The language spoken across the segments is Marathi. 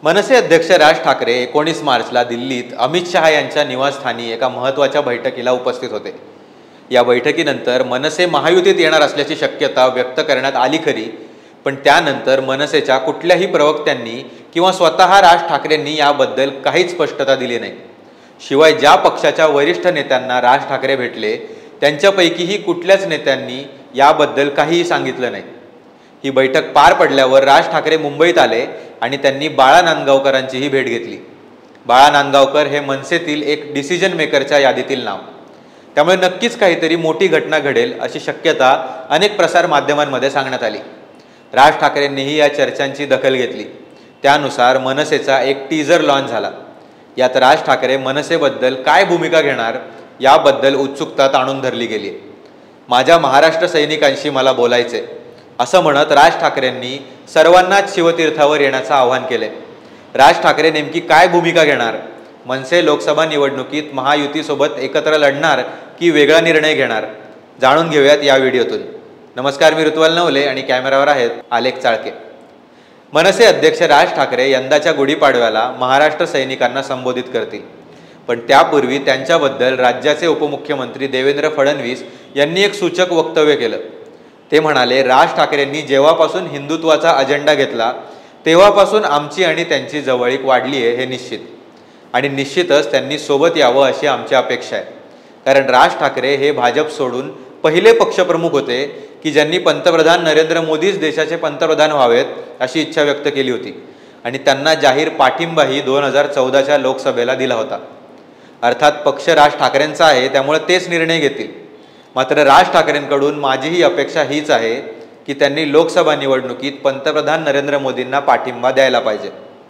मनसे अध्यक्ष राज ठाकरे 19 मार्चला दिल्लीत अमित शहा यांच्या निवासस्थानी एका महत्त्वाच्या बैठकीला उपस्थित होते। या बैठकीनंतर मनसे महायुतीत येणार असल्याची शक्यता व्यक्त करण्यात आली खरी, पण त्यानंतर मनसेच्या कुठल्याही प्रवक्त्यांनी किंवा स्वतः राज ठाकरेंनी याबद्दल काहीच स्पष्टता दिली नाही। शिवाय ज्या पक्षाच्या वरिष्ठ नेत्यांना राज ठाकरे भेटले त्यांच्यापैकीही कुठल्याच नेत्यांनी याबद्दल काहीही सांगितलं नाही। ही बैठक पार पडल्यावर राज ठाकरे मुंबईत आले आणि त्यांनी बाळा नांदगावकरांचीही भेट घेतली। बाळा नांदगावकर हे मनसेतील एक डिसिजन मेकरच्या यादीतील नाव, त्यामुळे नक्कीच काहीतरी मोठी घटना घडेल अशी शक्यता अनेक प्रसार माध्यमांमध्ये सांगण्यात आली। राज ठाकरेंनीही या चर्चांची दखल घेतली। त्यानुसार मनसेचा एक टीजर लॉन्च झाला। यात राज ठाकरे मनसेबद्दल काय भूमिका घेणार याबद्दल उत्सुकता ताणून धरली गेली। माझ्या महाराष्ट्र सैनिकांशी मला बोलायचे असं म्हणत राज ठाकरेंनी सर्वांनाच शिवतीर्थावर येण्याचं आवाहन केले। राज ठाकरे नेमकी काय भूमिका घेणार? मनसे लोकसभा निवडणुकीत महायुतीसोबत एकत्र लढणार की वेगळा निर्णय घेणार? जाणून घेऊयात या व्हिडिओतून। नमस्कार, मी ऋतुवाल नवले आणि कॅमेरावर आहेत आलेख चाळके। मनसे अध्यक्ष राज ठाकरे यंदाच्या गुढीपाडव्याला महाराष्ट्र सैनिकांना संबोधित करतील, पण त्यापूर्वी त्यांच्याबद्दल राज्याचे उपमुख्यमंत्री देवेंद्र फडणवीस यांनी एक सूचक वक्तव्य केलं। ते म्हणाले, राज ठाकरेंनी जेव्हापासून हिंदुत्वाचा अजेंडा घेतला तेव्हापासून आमची आणि त्यांची जवळीक वाढली आहे हे निश्चित, आणि निश्चितच त्यांनी सोबत यावं अशी आमची अपेक्षा आहे। कारण राज ठाकरे हे भाजप सोडून पहिले पक्षप्रमुख होते की ज्यांनी पंतप्रधान नरेंद्र मोदीच देशाचे पंतप्रधान व्हावेत अशी इच्छा व्यक्त केली होती, आणि त्यांना जाहीर पाठिंबाही 2014च्या लोकसभेला दिला होता। अर्थात पक्ष राज ठाकरेंचा आहे, त्यामुळे तेच निर्णय घेतील। मात्र राज ठाकरेंकडून माझीही अपेक्षा हीच आहे की त्यांनी लोकसभा निवडणुकीत पंतप्रधान नरेंद्र मोदींना पाठिंबा द्यायला पाहिजे।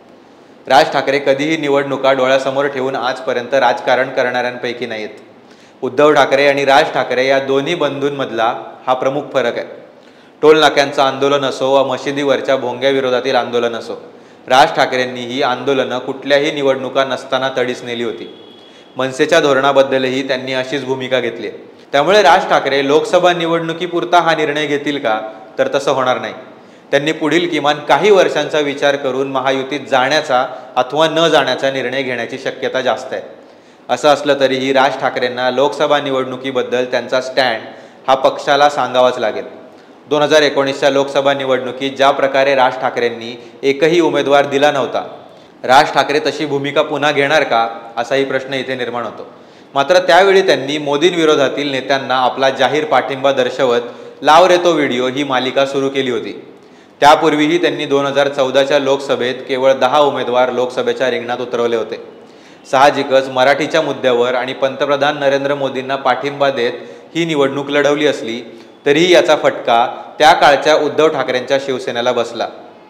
राज ठाकरे कधीही निवडणुका डोळ्यासमोर ठेवून आजपर्यंत राजकारण करणाऱ्यांपैकी नाहीत। उद्धव ठाकरे आणि राज ठाकरे या दोन्ही बंधूंमधला हा प्रमुख फरक आहे। टोल नाक्यांचं आंदोलन असो वा मशिदीवरच्या भोंग्याविरोधातील आंदोलन असो, राज ठाकरेंनी ही आंदोलनं कुठल्याही निवडणुका नसताना तडीस नेली होती। मनसेच्या धोरणाबद्दलही त्यांनी अशीच भूमिका घेतली। त्यामुळे राज ठाकरे लोकसभा निवडणुकीपुरता हा निर्णय घेतील का, तर तसं होणार नाही। त्यांनी पुढील किमान काही वर्षांचा विचार करून महायुतीत जाण्याचा अथवा न जाण्याचा निर्णय घेण्याची शक्यता जास्त आहे। असं असलं तरीही राज ठाकरेंना लोकसभा निवडणुकीबद्दल त्यांचा स्टँड हा पक्षाला सांगावाच लागेल। 2019च्या लोकसभा निवडणुकीत ज्या प्रकारे राज ठाकरेंनी एकही उमेदवार दिला नव्हता, राज ठाकरे तशी भूमिका पुन्हा घेणार का असाही प्रश्न इथे निर्माण होतो। मात्र त्यावेळी त्यांनी मोदींविरोधातील नेत्यांना आपला जाहीर पाठिंबा दर्शवत लाव रे तो व्हिडिओ ही मालिका सुरू केली होती। त्यापूर्वीही त्यांनी 2014च्या लोकसभेत केवळ 10 उमेदवार लोकसभेच्या रिंगणात उतरवले होते। साहजिकच मराठीच्या मुद्द्यावर आणि पंतप्रधान नरेंद्र मोदींना पाठिंबा देत ही निवडणूक लढवली असली तरीही याचा फटका त्या काळच्या उद्धव ठाकरेंच्या शिवसेनेला बसला।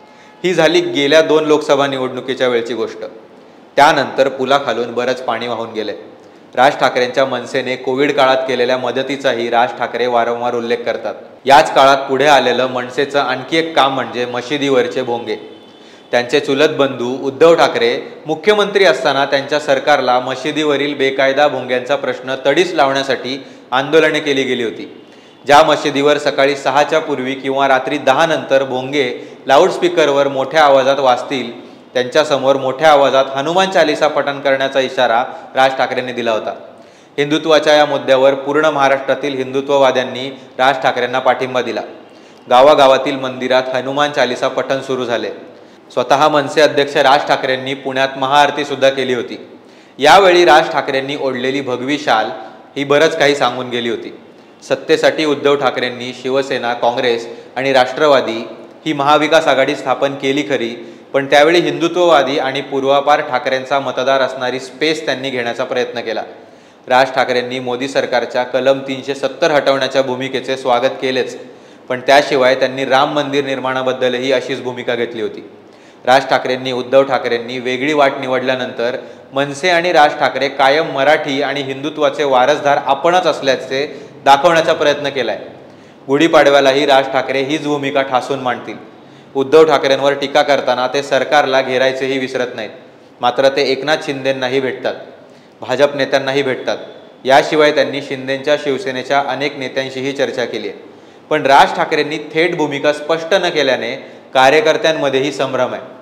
ही झाली गेल्या 2 लोकसभा निवडणुकीच्या वेळची गोष्ट। त्यानंतर पुलाखालून बरंच पाणी वाहून गेले। राज ठाकरेंच्या मनसेने कोविड काळात केलेल्या मदतीचाही राज ठाकरे वारंवार उल्लेख करतात। याच काळात पुढे आलेलं मनसेचं आणखी एक काम म्हणजे मशिदीवरचे भोंगे। त्यांचे चुलत बंधू उद्धव ठाकरे मुख्यमंत्री असताना त्यांच्या सरकारला मशिदीवरील बेकायदा भोंग्यांचा प्रश्न तडीस लावण्यासाठी आंदोलने केली गेली होती। ज्या मशिदीवर सकाळी 6च्या पूर्वी किंवा रात्री 10 नंतर भोंगे लाऊडस्पीकरवर मोठ्या आवाजात वाजतील त्यांच्यासमोर मोठ्या आवाजात हनुमान चालीसा पठण करण्याचा इशारा राज ठाकरेंनी दिला होता। हिंदुत्वाच्या या मुद्द्यावर पूर्ण महाराष्ट्रातील हिंदुत्ववाद्यांनी राज ठाकरेंना पाठिंबा दिला। गावागावातील मंदिरात हनुमान चालीसा पठण सुरू झाले। स्वतः मनसे अध्यक्ष राज ठाकरेंनी पुण्यात महाआरती सुद्धा केली होती। यावेळी राज ठाकरेंनी ओढलेली भगवी शाल ही बरंच काही सांगून गेली होती। सत्तेसाठी उद्धव ठाकरेंनी शिवसेना, काँग्रेस आणि राष्ट्रवादी ही महाविकास आघाडी स्थापन केली खरी, पण त्यावेळी हिंदुत्ववादी आणि पूर्वापार ठाकरेंचा मतदार असणारी स्पेस त्यांनी घेण्याचा प्रयत्न केला। राज ठाकरेंनी मोदी सरकारच्या कलम 370 हटवण्याच्या भूमिकेचे स्वागत केलेच, पण त्याशिवाय त्यांनी राम मंदिर निर्माणाबद्दलही अशीच भूमिका घेतली होती। राज ठाकरेंनी उद्धव ठाकरेंनी वेगळी वाट निवडल्यानंतर मनसे आणि राज ठाकरे कायम मराठी आणि हिंदुत्वाचे वारसदार आपणच असल्याचे दाखवण्याचा प्रयत्न केलाय। गुढीपाडव्यालाही राज ठाकरे हीच भूमिका ठासून मांडतील। उद्धव ठाकरेंवर टीका करताना ते सरकारला घेरायचेही विसरत नाहीत, मात्र ते एकनाथ शिंदेंनाही भेटतात, भाजप नेत्यांनाही भेटतात। याशिवाय त्यांनी शिंदेंच्या शिवसेनेच्या अनेक नेत्यांशीही चर्चा केली आहे। पण राज ठाकरेंनी थेट भूमिका स्पष्ट न केल्याने कार्यकर्त्यांमध्येही संभ्रम आहे।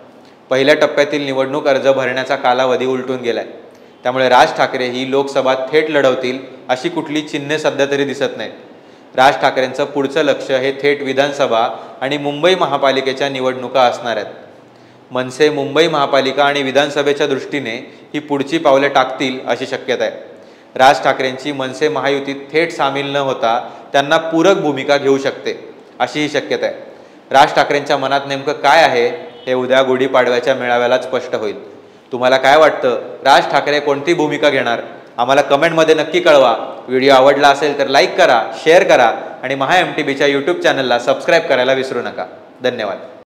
पहिल्या टप्प्यातील निवडणूक अर्ज भरण्याचा कालावधी उलटून गेलाय. त्यामुळे राज ठाकरे ही लोकसभा थेट लढवतील अशी कुठली चिन्हे सध्या तरी दिसत नाहीत. राज ठाकरेंचं पुढचं लक्ष हे थेट विधानसभा आणि मुंबई महापालिकेच्या निवडणुका असणार आहेत. मनसे मुंबई महापालिका आणि विधानसभेच्या दृष्टीने ही पुढची पावले टाकतील अशी शक्यता आहे. राज ठाकरेंची मनसे महायुतीत थेट सामील न होता त्यांना पूरक भूमिका घेऊ शकते अशी ही शक्यता आहे. राज ठाकरेंच्या मनात नेमकं काय आहे हे उद्या गुढीपाडव्याच्या मेळाव्यालाच स्पष्ट होईल. तुम्हाला काय वाटतं, राज ठाकरे कोणती भूमिका घेणार? आम्हाला कमेंटमध्ये नक्की कळवा. व्हिडिओ आवडला असेल तर लाईक करा, शेअर करा आणि MHA MTBच्या यूट्यूब चॅनलला सबस्क्राईब करायला विसरू नका. धन्यवाद.